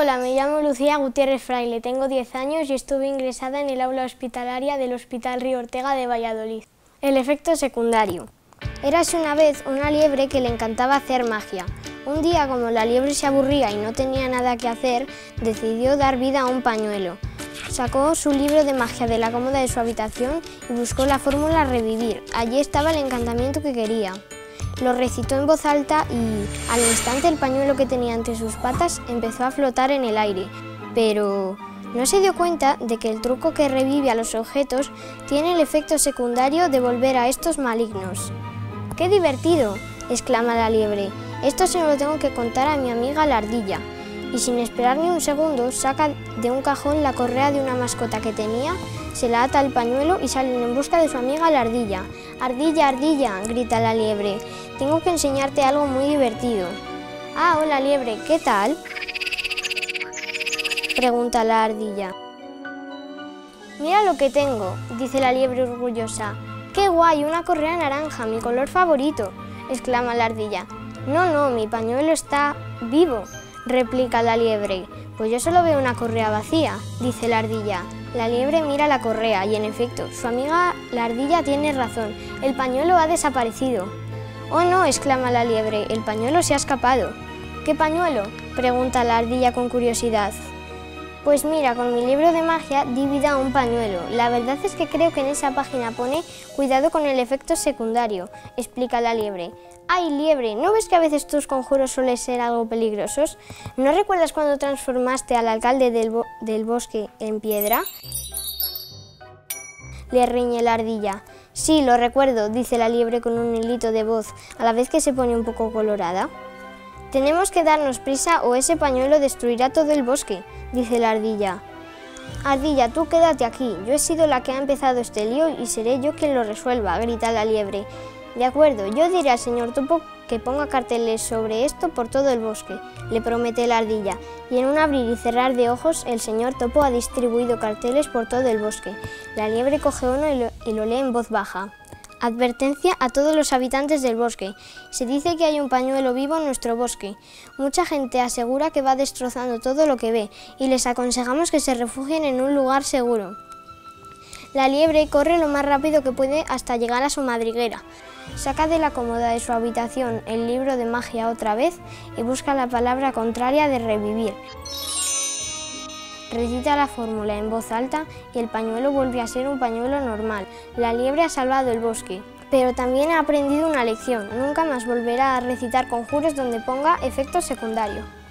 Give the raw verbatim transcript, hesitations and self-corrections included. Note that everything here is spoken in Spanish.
Hola, me llamo Lucía Gutiérrez Fraile, tengo diez años y estuve ingresada en el aula hospitalaria del Hospital Río Ortega de Valladolid. El efecto secundario. Érase una vez una liebre que le encantaba hacer magia. Un día, como la liebre se aburría y no tenía nada que hacer, decidió dar vida a un pañuelo. Sacó su libro de magia de la cómoda de su habitación y buscó la fórmula revivir. Allí estaba el encantamiento que quería. Lo recitó en voz alta y, al instante, el pañuelo que tenía entre sus patas empezó a flotar en el aire. Pero no se dio cuenta de que el truco que revive a los objetos tiene el efecto secundario de volver a estos malignos. ¡Qué divertido!, exclama la liebre. Esto se lo tengo que contar a mi amiga la ardilla. Y sin esperar ni un segundo, saca de un cajón la correa de una mascota que tenía, se la ata al pañuelo y salen en busca de su amiga la ardilla. «Ardilla, ardilla», grita la liebre, «tengo que enseñarte algo muy divertido». «Ah, hola liebre, ¿qué tal?», pregunta la ardilla. «Mira lo que tengo», dice la liebre orgullosa. «¡Qué guay, una correa naranja, mi color favorito!», exclama la ardilla. «No, no, mi pañuelo está vivo», replica la liebre. «Pues yo solo veo una correa vacía», dice la ardilla. La liebre mira la correa y, en efecto, su amiga la ardilla tiene razón. El pañuelo ha desaparecido. «Oh no», exclama la liebre, «el pañuelo se ha escapado». «¿Qué pañuelo?», pregunta la ardilla con curiosidad. «Pues mira, con mi libro de magia di vida a un pañuelo. La verdad es que creo que en esa página pone cuidado con el efecto secundario», explica la liebre. «Ay, liebre, ¿no ves que a veces tus conjuros suelen ser algo peligrosos? ¿No recuerdas cuando transformaste al alcalde del, bo del bosque en piedra?», le riñe la ardilla. «Sí, lo recuerdo», dice la liebre con un hilito de voz, a la vez que se pone un poco colorada. «Tenemos que darnos prisa o ese pañuelo destruirá todo el bosque», dice la ardilla. «Ardilla, tú quédate aquí, yo he sido la que ha empezado este lío y seré yo quien lo resuelva», grita la liebre. «De acuerdo, yo diré al señor Topo que ponga carteles sobre esto por todo el bosque», le promete la ardilla, y en un abrir y cerrar de ojos el señor Topo ha distribuido carteles por todo el bosque. La liebre coge uno y lo, y lo lee en voz baja. «Advertencia a todos los habitantes del bosque. Se dice que hay un pañuelo vivo en nuestro bosque. Mucha gente asegura que va destrozando todo lo que ve y les aconsejamos que se refugien en un lugar seguro». La liebre corre lo más rápido que puede hasta llegar a su madriguera. Saca de la cómoda de su habitación el libro de magia otra vez y busca la palabra contraria de revivir. Recita la fórmula en voz alta y el pañuelo vuelve a ser un pañuelo normal. La liebre ha salvado el bosque, pero también ha aprendido una lección. Nunca más volverá a recitar conjuros donde ponga efecto secundario.